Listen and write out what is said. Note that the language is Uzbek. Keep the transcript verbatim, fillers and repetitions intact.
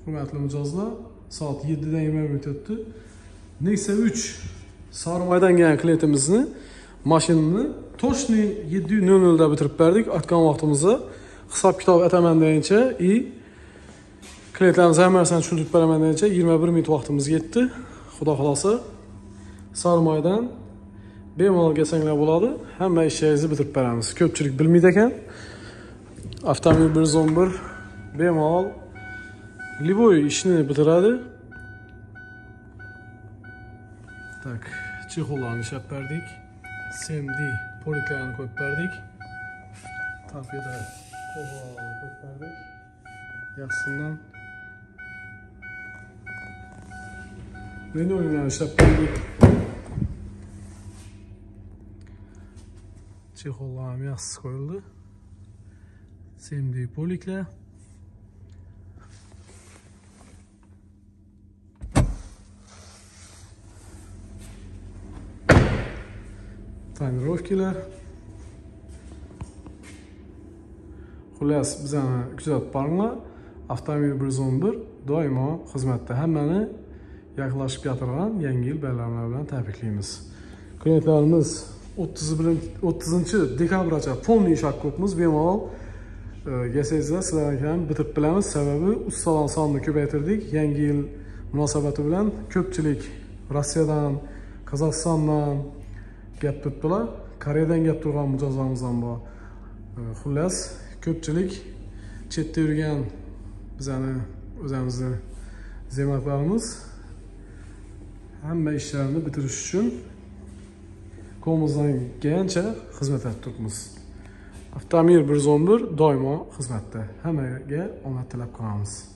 Hurmatli mijozlar, soat yeddidan yigirma minut o'tdi. Nexia uch Sarmaydan kelgan klientimizni mashinani to'shni yetti nol nol da bitirib berdik. Aytgan vaqtimizda hisob kitob ataman degancha i klientlarimiz hammasini tushuntirib beraman degancha yigirma bir minut vaqtimiz yetdi. Xudo xolosa Sarmaydan bemalol kelsanglar bo'ladi. Hamma ishingizni bitirib beramiz. Ko'pchilik bilmaydi ekan. Avtomobil bir yuz o'n bir bemalol Liboy ishni bitiradi. Tak, chexollarni ishlab berdik. S M D poliklarni qo'yib berdik. Tapiyada qo'g'irlarni qo'yib berdik. Yaxshisidan linoleumlarni ishlab berdik. Chexollar ham yaxshisi qo'yildi. S M D poliklar. Tonirovkalar. Xullas, bizani kuzatib boringlar. Avtomobil bir yuz o'n bir doimo xizmatda. Hammani yaqinlashib gapirgan yangi yil bayramlari bilan tabriklaymiz. Klientlarimiz o'ttizinchi dekabrgacha полный ish qilibmiz. Bemalol yasangizlar, sizlar ham bitirib bilamiz. Sababi ustalar sonini ko'paytirdik. Yangi yil munosabati bilan ko'pchilik Rossiyadan, Qozog'istondan gap turibdilar. Koreyadan gap turgan mijozlarimiz ham bor. Xullas, ko'pchilik chetda yurgan bizani o'zimizni zemaklarimiz hamma ishlarini bitirish uchun qo'limizdan kelgancha xizmat qilib turibmiz. Avtomobil bir yuz o'n bir doimo xizmatda. Hammaga omad tilab qolamiz.